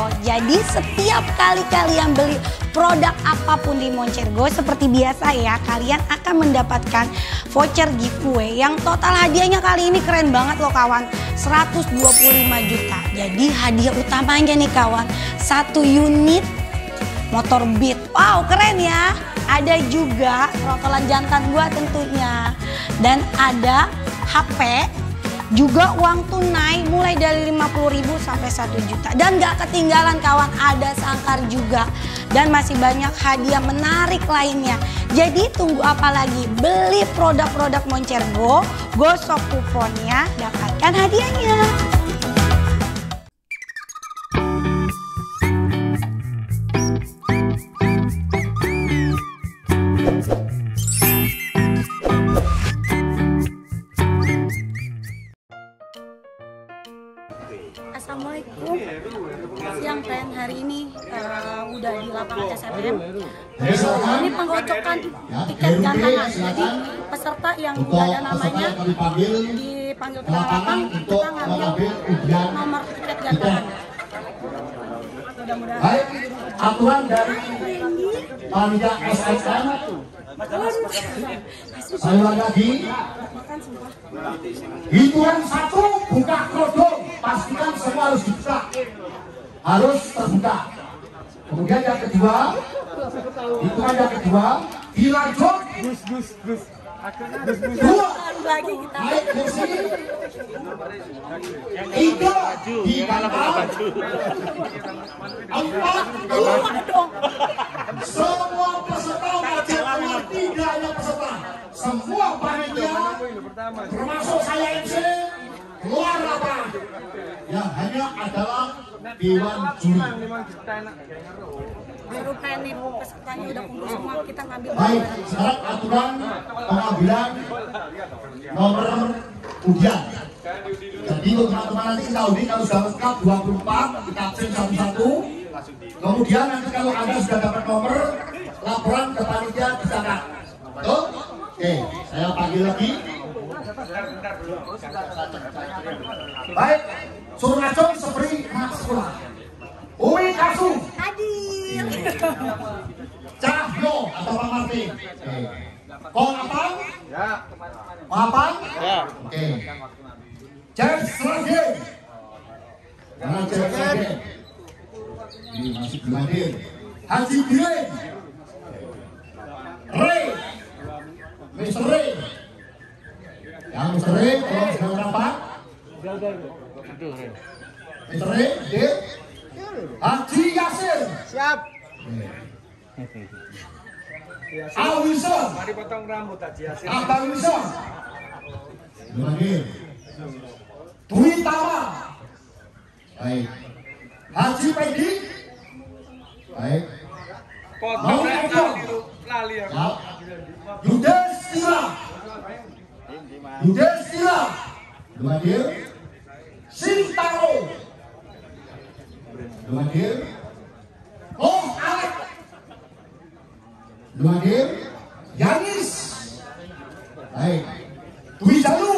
Jadi setiap kali kalian beli produk apapun di Moncergo seperti biasa ya, kalian akan mendapatkan voucher giveaway yang total hadiahnya kali ini keren banget loh kawan, 125 juta. Jadi hadiah utamanya nih kawan, 1 unit motor Beat. Wow, keren ya. Ada juga rotolan jantan gua tentunya. Dan ada HP, juga uang tunai mulai dari 50.000 sampai 1 juta. Dan gak ketinggalan kawan, ada sangkar juga. Dan masih banyak hadiah menarik lainnya. Jadi tunggu apa lagi? Beli produk-produk Moncergo, gosok kuponnya, dapatkan hadiahnya. Assalamualaikum. Siang friend, hari ini udah di lapangan SMM. Ini penggocokan tiket gantangan. Jadi peserta yang udah ada namanya dipanggil ke lapang, kita ngambil nomor tiket gantangan. Mudah-mudahan. Baik, aturan dari panitia SMM. Saya ulang lagi. Hitungan 1 buka kodok, pastikan semua harus dibuka, harus terbuka. Kemudian yang kedua, hitungan yang kedua dilanjut. Dua naik kursi, 3 di bantal, 4 semua peserta wajib keluar, tidak hanya peserta, semua panitia termasuk saya MC keluar lapangan. Yang hanya adalah dewan juri. Baru nih pesertanya udah kumpul semua, kita ngambil. Baik, sekarang aturan pengambilan nomor ujian. Jadi untuk teman-teman nanti kita undi kalau sudah lengkap 24 kita absen satu-satu. Kemudian nanti kalau Anda sudah dapat nomor, laporan ke panitia dicatat. Betul? Oke, saya panggil lagi. Baik, suruh ngacung seperti anak sekolah. Uwi Kasu Adil. Cahyo atau Pak Martin. Kong Apang? Ya. Apang? Ya. Oke. James Sragen. Mana James Sragen? Ini masih belum hadir. Haji Bilen. Ray. Mr. Ray. Ya, Mr. Ray, tolong sedang rapat. Mr. Ray, hadir. Haji Yasir. Siap. Alwison. Mari potong rambut Haji Yasir. Abang Wilson. Hadir. Dwi Tama. Baik. Haji Pedi. Baik. Potong rambut lali ya. Yudes Tira. Yudes Tira. Hadir. Sintaro. Hadir. Oh, Alek. Hadir. Yanis. Baik. Dwi Jalu.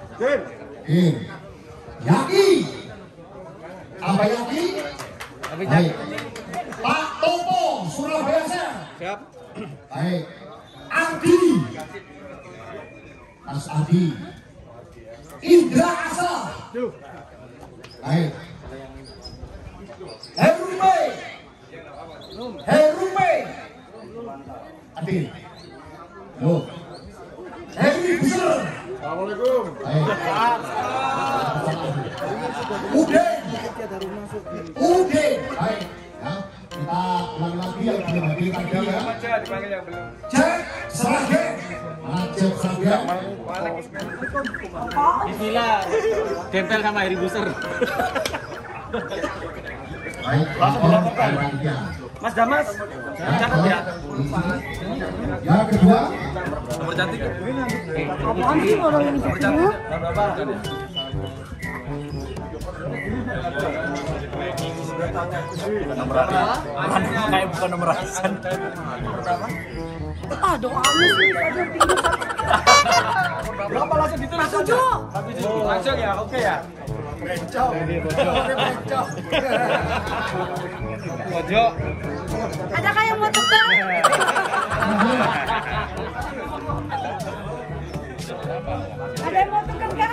Yaki. Apa Yaki? Baik. Pak Topo Surabaya. Siap. Baik. Adi. Mas Adi. Indra Asa. Baik. Herume. Herume. Adi. Loh. Heri Busur. Assalamualaikum. Ude. Ude. Baik. Ya, kita ulangi lagi yang belum hadir tadi ya. Dipanggil yang belum. Cek Sragen. Cek Sragen. Bismillah. Tempel sama Heri Buser. Baik, langsung dilaporkan. Mas Damas, catat ya. Yang kedua, Nomor cantik. Apaan sih orang ini? Nomor cantik. Berapa? Kayak bukan nomor arisan. Ah, doamu sih tadi pindah. Berapa langsung ditulis? 7. Langsung ya, oke ya. Pojok. Ada kayak mau tukar? Ada yang mau tukar kah?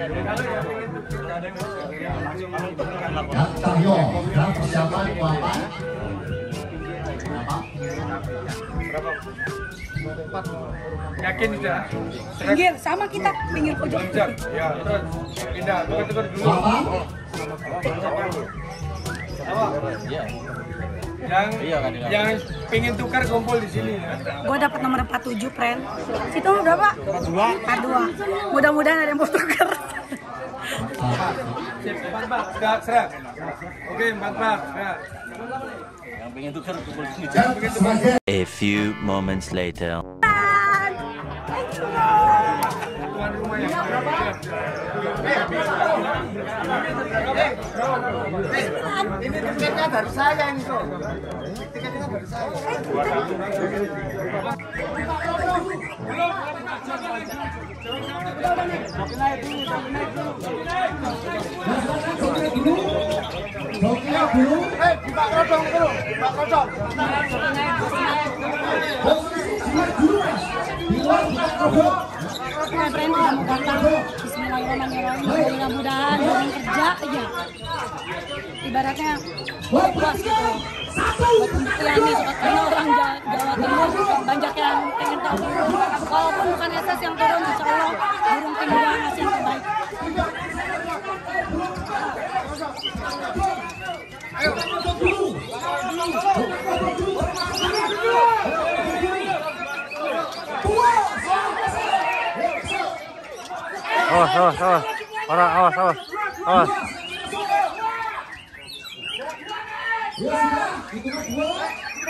Ya, Cahyo, dan persiapan Bapak. Yakin sudah? Pinggir, sama kita pinggir pojok. Ya, terus pindah, tukar-tukar dulu. Bapak, Yang pengen tukar kumpul di sini ya. Gue dapat nomor 47, friend. Situ berapa? 42. Mudah-mudahan ada yang mau tukar. Sip, 44, sudah serah. Oke, 44, sudah. Yang pengen tukar kumpul di sini. dan sebagai A few moments later. Tuan rumah yang Ini tiketnya dari saya ini kok. Tiketnya dari saya. Joknya dulu, Buka kerodong dulu, buka kerodong. posisi silat dulu, di luar buka kodok. Oke, friend, udah mau datang. Bismillahirrahmanirrahim. Mudah-mudahan orang kerja aja. Ibaratnya puas gitu. Buat pembuktian nih, karena orang Jawa Timur banyak yang pengen tahu. Walaupun bukan SS yang turun, insya Allah burung timurnya ngasih yang terbaik. Awas. Orang, awas. Ya sudah, itu dua.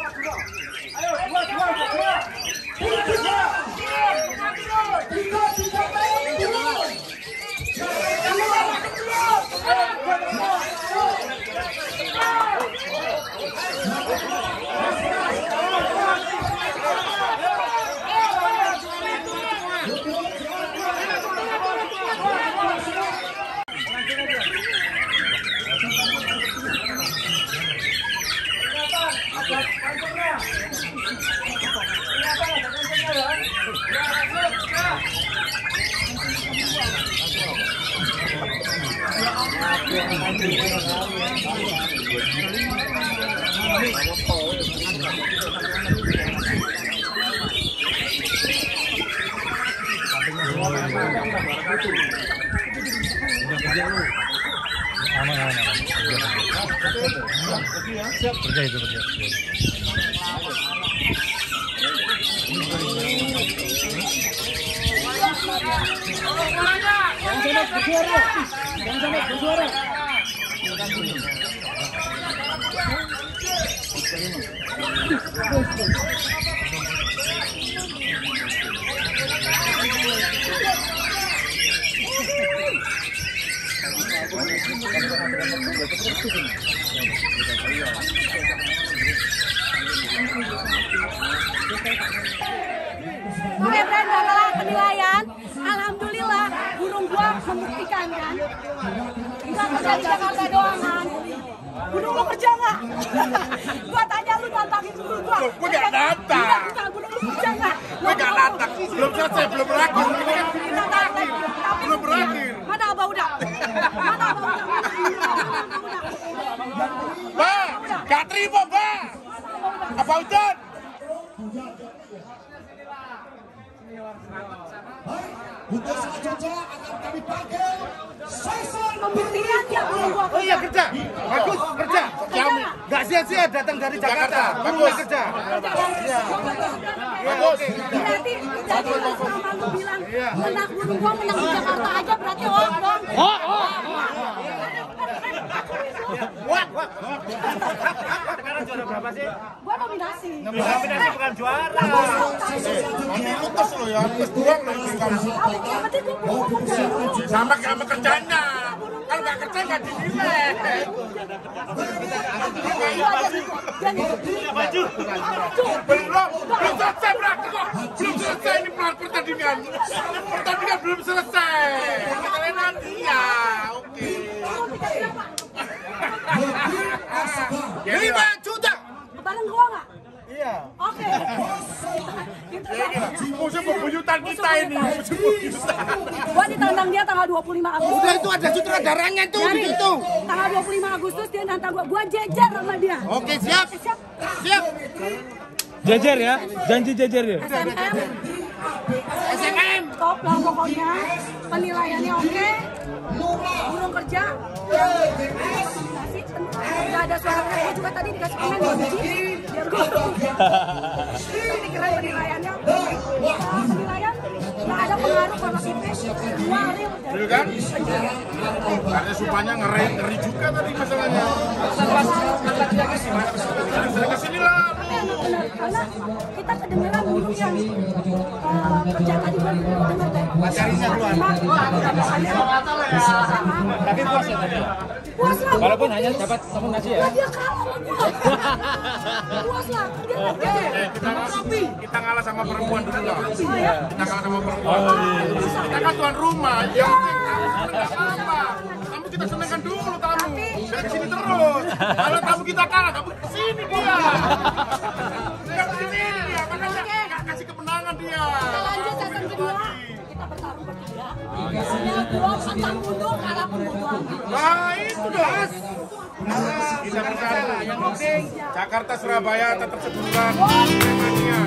Oke, friend, setelah penilaian, alhamdulillah burung gua membuktikan kan. Nggak kerja di Jakarta doang kan. Burung lo kerja nggak? Gua tanya lu nantangin burung gua. Gua nggak nantang. Bukan, burung lu kerja nggak? Gue gak nantang, belum selesai, belum berakhir. Belum berakhir. Mana Abah udah? Mana Abah udah? Bang, gak terima bang. Apa hujan? Untuk selanjutnya akan kami panggil Season Pembuktian ya burung gua. Oh iya kerja, bagus kerja. Kami gak sia-sia datang dari Jakarta. Bagus kerja. Bagus. Berarti kalau sama lu bilang menang burung gua menang di Jakarta aja berarti hoax dong. Wah. Sekarang juara berapa sih? Gua nominasi. Nominasi bukan juara. Putus lo ya, putus doang lo yang Yang penting gua burung kerja dulu. sama kerjanya. Kalau gak kerja gak dinilai. Belum selesai berarti kok. Belum selesai ini pertandingan. Pertandingan belum selesai. Kalian nanti ya, oke. bukan kita ini. Gua ditantang dia tanggal 25 Agustus. Udah itu ada sutradaranya tuh di situ. Tanggal 25 Agustus dia nantang gua jejer sama dia. Oke, siap. Siap. Jejer ya, janji jejer ya. SMM top lah pokoknya, penilaiannya oke, burung kerja, nggak ada suara kerja. Gue juga tadi dikasih komen 2 biji, biar gue ini keren penilaiannya. Penilaian nggak ada pengaruh kalau tipis, 2 hari Betul kan? Karena supaya ngeri juga tadi masalahnya. Kesini lah. karena kita kedengeran burung yang kerja tadi gue dengar deh. Carinya keluar. Tapi puas ya tadi. Puas lah. Walaupun hanya dapat sabun nasi ya. Nah, dia kalah sama gue. Puas lah. Dia kerja. Kita ngalah sama perempuan dulu lah. Oh ya. Kita kalah sama perempuan. Kita kan tuan rumah. Ya, nggak apa-apa. Kamu kita senengkan dulu tamu. Jangan kesini terus. Kalau tamu kita kalah, kamu kesini dia. Jangan kesini dia. Makanya nggak kasih kemenangan dia. Kita lanjut season kedua. Kita bertarung bertiga. Hasilnya gua pantang mundur, kalah pun bodo amat. Nah itu gas. Kita berkarya. Yang penting Jakarta Surabaya tetap sebulan.